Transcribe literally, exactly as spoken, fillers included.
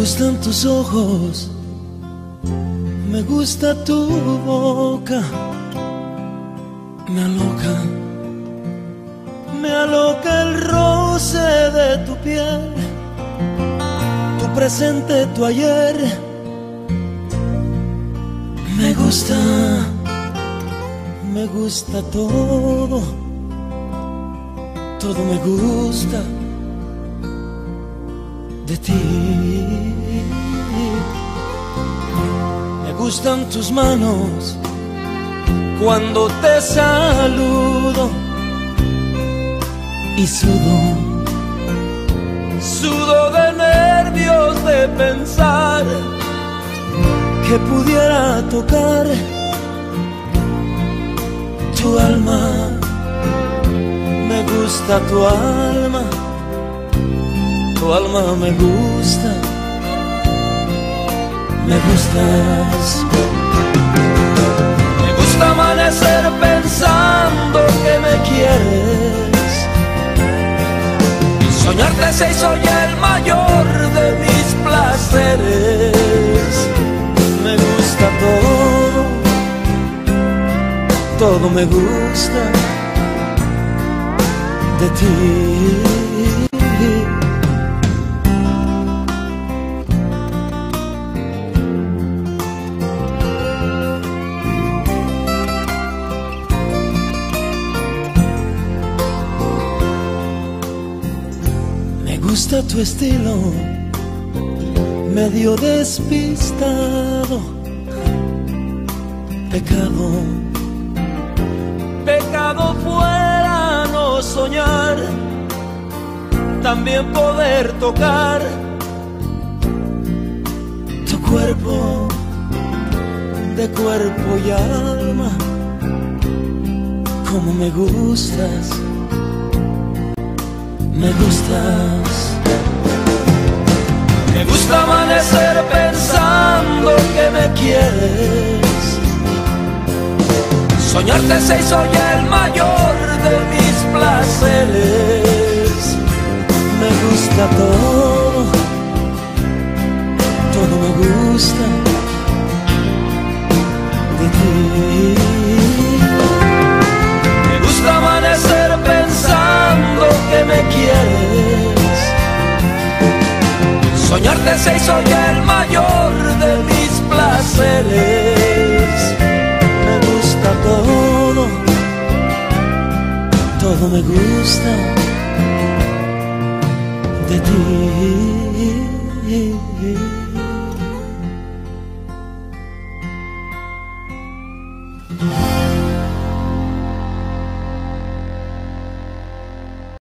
gustan tus ojos, me gusta tu boca, me aloca, me aloca el roce de tu piel, tu presente, tu ayer. Me gusta, me gusta todo, todo me gusta de ti. Me gustan tus manos cuando te saludo y sudo, sudo de nervios de pensar que pudiera tocar tu alma. Me gusta tu alma, tu alma me gusta, me gustas. Me gusta amanecer pensando que me quieres, y soñarte se hizo ya el mayor de mis placeres. Me gusta todo, todo me gusta de ti. Me gusta tu estilo, medio despistado, pecado, pecado fuera no soñar, también poder tocar tu cuerpo, de cuerpo y alma. Como me gustas, me gustas. Me gusta amanecer pensando que me quieres, soñarte se hizo ya el mayor de mis placeres. Me gusta todo, todo me gusta de ti. Me gusta amanecer pensando que me quieres, soñarte se hizo ya el mayor de mis placeres. Me gusta todo, todo me gusta de ti.